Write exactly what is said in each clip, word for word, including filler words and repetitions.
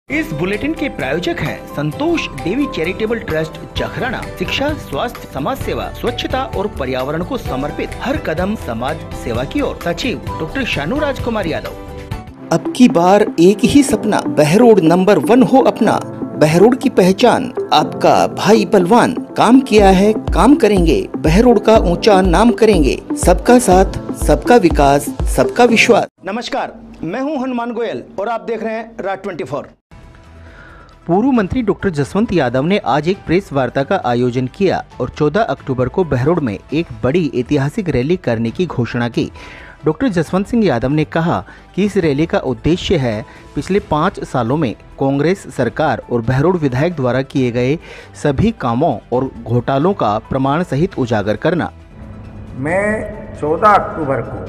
इस बुलेटिन के प्रायोजक हैं संतोष देवी चैरिटेबल ट्रस्ट जखराना। शिक्षा, स्वास्थ्य, समाज सेवा, स्वच्छता और पर्यावरण को समर्पित हर कदम समाज सेवा की ओर। सचिव डॉक्टर शानू राजकुमार यादव। अब की बार एक ही सपना, बहरोड नंबर वन हो अपना। बहरोड की पहचान आपका भाई बलवान। काम किया है, काम करेंगे, बहरोड का ऊंचा नाम करेंगे। सबका साथ, सबका विकास, सबका विश्वास। नमस्कार, मैं हूं हनुमान गोयल और आप देख रहे हैं राज ट्वेंटी फोर। पूर्व मंत्री डॉक्टर जसवंत यादव ने आज एक प्रेस वार्ता का आयोजन किया और चौदह अक्टूबर को बहरोड में एक बड़ी ऐतिहासिक रैली करने की घोषणा की। डॉक्टर जसवंत सिंह यादव ने कहा कि इस रैली का उद्देश्य है पिछले पाँच सालों में कांग्रेस सरकार और बहरोड विधायक द्वारा किए गए सभी कामों और घोटालों का प्रमाण सहित उजागर करना। मैं चौदह अक्टूबर को,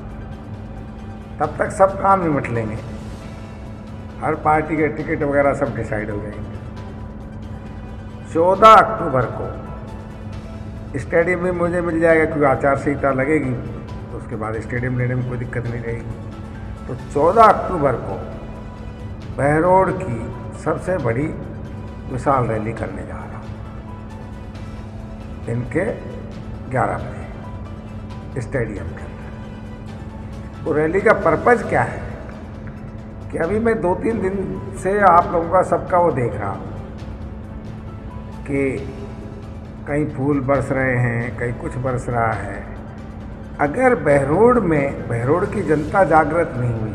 तब तक सब काम निपट लेंगे, हर पार्टी के टिकट वगैरह सब डिसाइड हो जाएंगे। चौदह अक्टूबर को स्टेडियम में मुझे मिल जाएगा, क्योंकि आचार संहिता लगेगी, तो उसके बाद स्टेडियम लेने में कोई दिक्कत नहीं रहेगी। तो चौदह अक्टूबर को बहरोड की सबसे बड़ी विशाल रैली करने जा रहा हूँ, दिन के ग्यारह बजे स्टेडियम के अंदर। तो रैली का पर्पज़ क्या है कि अभी मैं दो तीन दिन से आप लोगों का सबका वो देख रहा हूँ कि कहीं फूल बरस रहे हैं, कहीं कुछ बरस रहा है। अगर बहरोड में बहरोड की जनता जागृत नहीं हुई,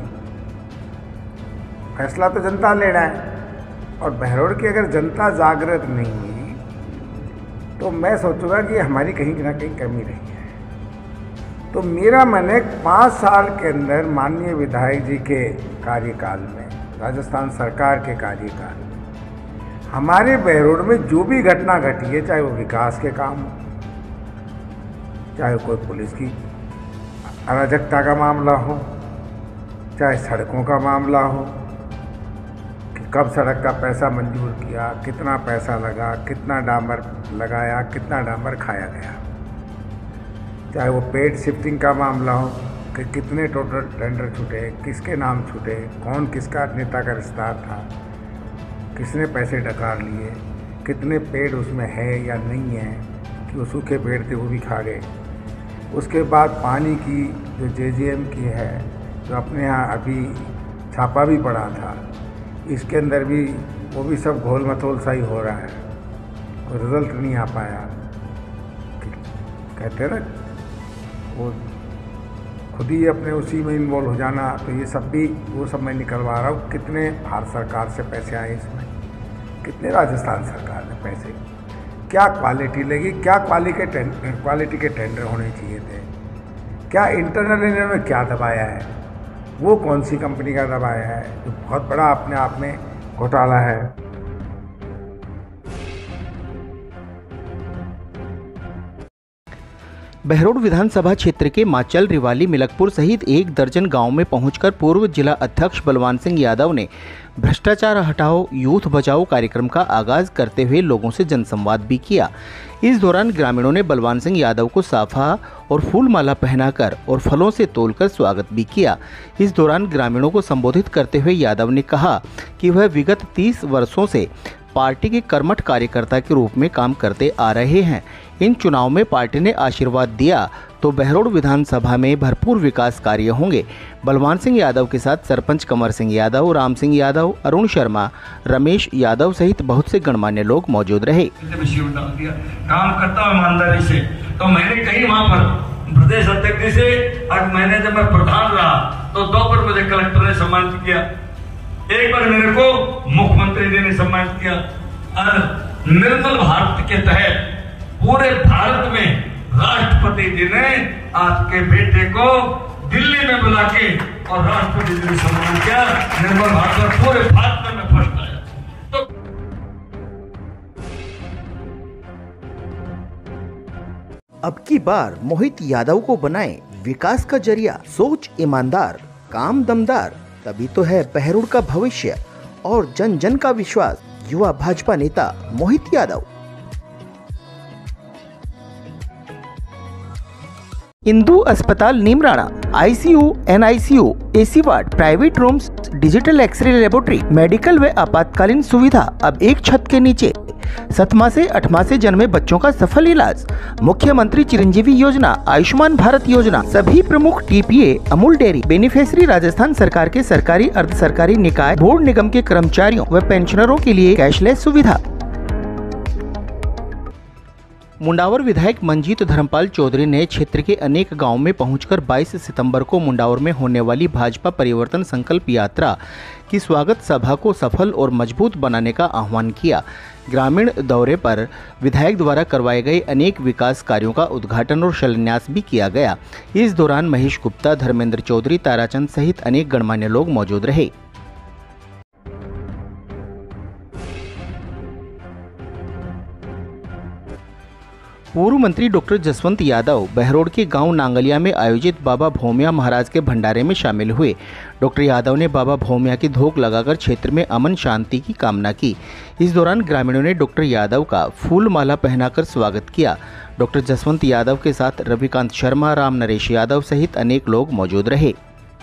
फैसला तो जनता ले रहा है, और बहरोड की अगर जनता जागृत नहीं हुई तो मैं सोचूंगा कि हमारी कहीं ना कहीं कमी रही है। तो मेरा मन है पाँच साल के अंदर माननीय विधायक जी के कार्यकाल में, राजस्थान सरकार के कार्यकाल में, हमारे बहरोड में जो भी घटना घटी है, चाहे वो विकास के काम हो, चाहे कोई पुलिस की अराजकता का मामला हो, चाहे सड़कों का मामला हो कि कब सड़क का पैसा मंजूर किया, कितना पैसा लगा, कितना डामर लगाया, कितना डामर खाया गया, चाहे वो पेड शिफ्टिंग का मामला हो कि कितने टोटल टेंडर छूटे, किसके नाम छूटे, कौन किसका नेता का रिश्तेदार था, किसने पैसे डकार लिए, कितने पेड़ उसमें है या नहीं है, कि वो सूखे पेड़ थे वो भी खा गए। उसके बाद पानी की जो जे जे एम की है, जो अपने यहाँ अभी छापा भी पड़ा था, इसके अंदर भी वो भी सब घोल मथोल सा ही हो रहा है, कोई रिजल्ट नहीं आ पाया। कहते ना वो खुद ही अपने उसी में इन्वॉल्व हो जाना। तो ये सब भी वो सब मैं निकलवा रहा हूँ। कितने भारत सरकार से पैसे आए इसमें, कितने राजस्थान सरकार ने पैसे, क्या क्वालिटी लगी, क्या क्वालिटी के टेंडर क्वालिटी के टेंडर होने चाहिए थे, क्या इंटरनल इन्होंने क्या दबाया है, वो कौन सी कंपनी का दबाया है, जो बहुत बड़ा अपने आप में घोटाला है। बहरोड विधानसभा क्षेत्र के माचल, रिवाली, मिलकपुर सहित एक दर्जन गांव में पहुंचकर पूर्व जिला अध्यक्ष बलवान सिंह यादव ने भ्रष्टाचार हटाओ यूथ बचाओ कार्यक्रम का आगाज करते हुए लोगों से जनसंवाद भी किया। इस दौरान ग्रामीणों ने बलवान सिंह यादव को साफा और फूलमाला पहनाकर और फलों से तोलकर स्वागत भी किया। इस दौरान ग्रामीणों को संबोधित करते हुए यादव ने कहा कि वह विगत तीस वर्षों से पार्टी के कर्मठ कार्यकर्ता के रूप में काम करते आ रहे हैं। इन चुनाव में पार्टी ने आशीर्वाद दिया तो बहरोड विधानसभा में भरपूर विकास कार्य होंगे। बलवान सिंह यादव के साथ सरपंच कंवर सिंह यादव, राम सिंह यादव, अरुण शर्मा, रमेश यादव सहित बहुत से गणमान्य लोग मौजूद रहे। काम करता हूँ ईमानदारी से, तो मैंने कहीं वहाँ पर प्रदेश अध्यक्ष से, आज मैंने जब मैं प्रधान रहा तो दो बार मुझे कलेक्टर ने सम्मानित किया, एक बार मेरे को मुख्यमंत्री जी ने सम्मानित किया। और निर्मल भारत के तहत पूरे भारत में राष्ट्रपति जी ने आपके बेटे को दिल्ली में बुला के और राष्ट्रपति जी ने सम्मान किया। निर्मल भारत में पूरे भारत में मैं फर्स्ट आया। तो अब की बार मोहित यादव को बनाएं विकास का जरिया। सोच ईमानदार, काम दमदार, तभी तो है बहरोड का भविष्य और जन जन का विश्वास। युवा भाजपा नेता मोहित यादव। इंदु अस्पताल Neemrana ICU, NICU, AC ward, private rooms, digital X ray laboratory, medical व आपातकालीन सुविधा अब एक छत के नीचे। सतमा से अठमा से जन्मे बच्चों का सफल इलाज। मुख्यमंत्री चिरंजीवी योजना, आयुष्मान भारत योजना, सभी प्रमुख TPA, Amul dairy beneficiary Rajasthan सरकार के सरकारी, अर्ध सरकारी निकाय, बोर्ड निगम के कर्मचारियों व पेंशनरों के लिए कैशलेस सुविधा। मुंडावर विधायक मंजीत धर्मपाल चौधरी ने क्षेत्र के अनेक गांवों में पहुंचकर बाईस सितंबर को मुंडावर में होने वाली भाजपा परिवर्तन संकल्प यात्रा की स्वागत सभा को सफल और मजबूत बनाने का आह्वान किया। ग्रामीण दौरे पर विधायक द्वारा करवाए गए अनेक विकास कार्यों का उद्घाटन और शिलान्यास भी किया गया। इस दौरान महेश गुप्ता, धर्मेंद्र चौधरी, ताराचंद सहित अनेक गणमान्य लोग मौजूद रहे। पूर्व मंत्री डॉक्टर जसवंत यादव बहरोड के गांव नांगलिया में आयोजित बाबा भौमिया महाराज के भंडारे में शामिल हुए। डॉक्टर यादव ने बाबा भौमिया की धोक लगाकर क्षेत्र में अमन शांति की कामना की। इस दौरान ग्रामीणों ने डॉक्टर यादव का फूल माला पहनाकर स्वागत किया। डॉक्टर जसवंत यादव के साथ रविकांत शर्मा, राम नरेश यादव सहित अनेक लोग मौजूद रहे।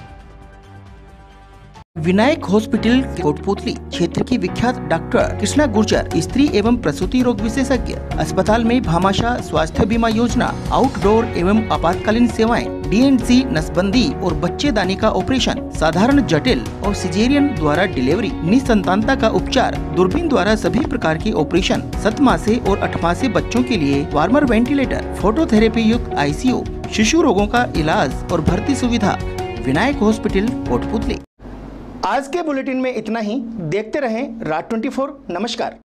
विनायक हॉस्पिटल कोटपुतली क्षेत्र की विख्यात डॉक्टर कृष्णा गुर्जर, स्त्री एवं प्रसूति रोग विशेषज्ञ। अस्पताल में भामाशाह स्वास्थ्य बीमा योजना, आउटडोर एवं आपातकालीन सेवाएं, डीएनसी, नसबंदी और बच्चेदानी का ऑपरेशन, साधारण, जटिल और सिजेरियन द्वारा डिलीवरी, निसंतानता का उपचार, दूरबीन द्वारा सभी प्रकार की ऑपरेशन, सात मासे और आठ मासे बच्चों के लिए वार्मर वेंटिलेटर, फोटोथेरेपी युक्त आईसीयू, शिशु रोगों का इलाज और भर्ती सुविधा। विनायक हॉस्पिटल कोटपुतली। आज के बुलेटिन में इतना ही। देखते रहें राज चौबीस। नमस्कार।